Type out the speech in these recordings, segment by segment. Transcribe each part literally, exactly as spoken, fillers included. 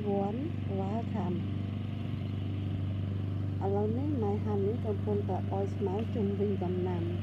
everyone welcome ឥឡូវនេះម៉ែហាន់នេះកំពុងតែអោយស្មៅជុំវិញដំណាំ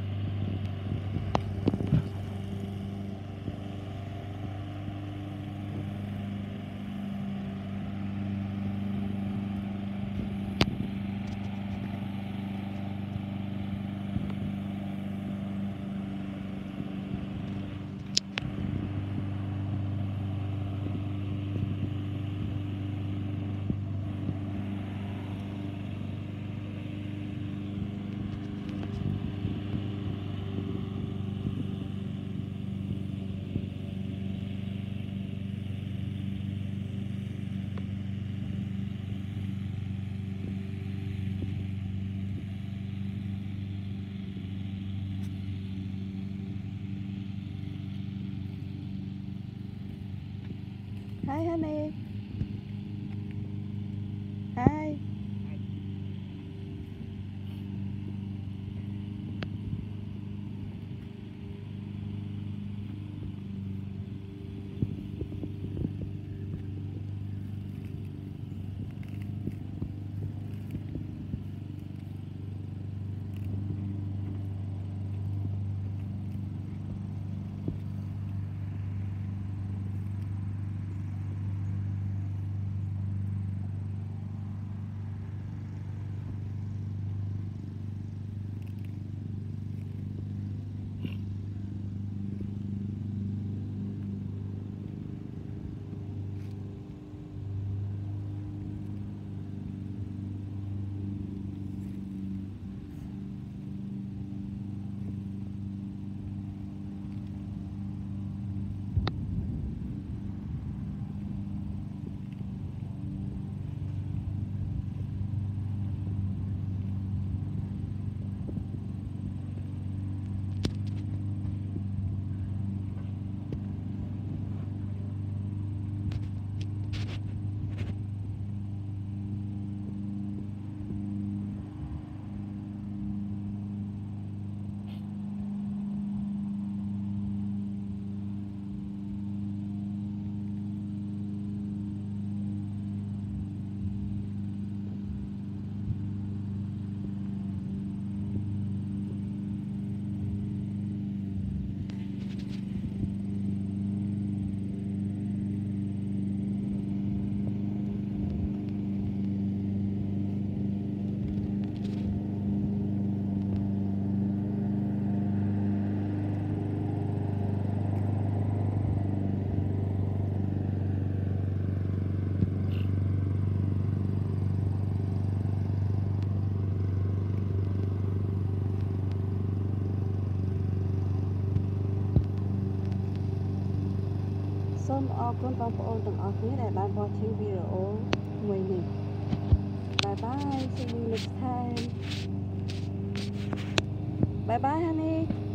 Hi honey Hiសូមអរគុណបងប្អូនទាំងអស់គ្នាដែលបាន watching វីដេអូមួយនេះ Bye bye see you next time Bye bye honey